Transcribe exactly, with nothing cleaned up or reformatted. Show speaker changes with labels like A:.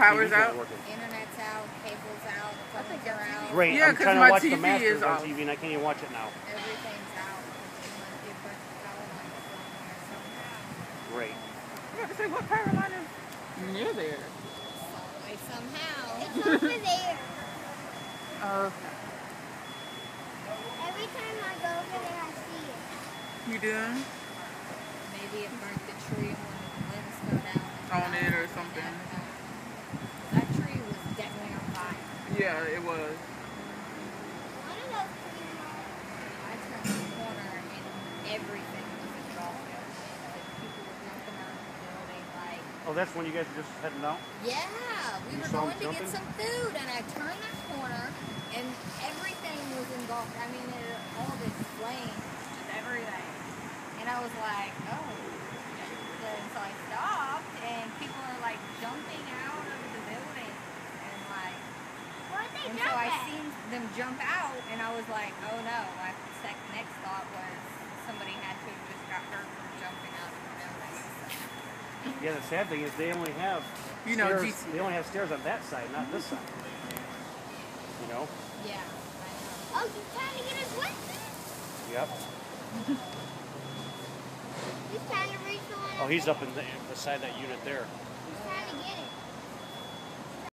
A: power's out?
B: Internet's out, cable's out, phones are out.
C: Great.
A: Yeah,
C: I'm trying to
A: my
C: watch
A: T V
C: the Masters
A: is
C: on
A: off.
C: T V and I can't even watch it now.
B: Everything's out. Unless you put the power line somewhere somehow.
C: Great.
A: I was about to say, what power line is near there?
B: Some way, somehow.
D: It's over there.
A: Oh, okay.
D: Every time I go over there, I see it.
A: You doing?
B: Maybe it burnt the tree when the limbs fell down.
A: On it or something.
B: That tree was definitely on fire.
A: Yeah, it was.
D: One of those trees.
B: I turned the corner and everything was engulfed. Like people were jumping out of the building, like.
C: Oh, that's when you guys are just heading out?
B: Yeah, we
C: You
B: were
C: saw
B: going
C: them
B: to get
C: jumping?
B: some food, and I turned that corner, and everything was engulfed. I mean, it, all this flame, just everything. And I was like, oh. And so I stopped, and people are like jumping out of the building, and like.
D: Where'd they
B: And
D: jump
B: so I
D: at?
B: seen them jump out, and I was like, oh no. My sec next thought was somebody had to have just got hurt from jumping out of the building.
C: Yeah, the sad thing is they only have
A: You know,
C: stairs,
A: G C.
C: they only have stairs on that side, not this side. You know?
B: Yeah, I know.
D: Oh, you trying to get us with this?
C: Yep.
D: He's trying to reach the one.
C: Oh, he's up in the beside that unit there.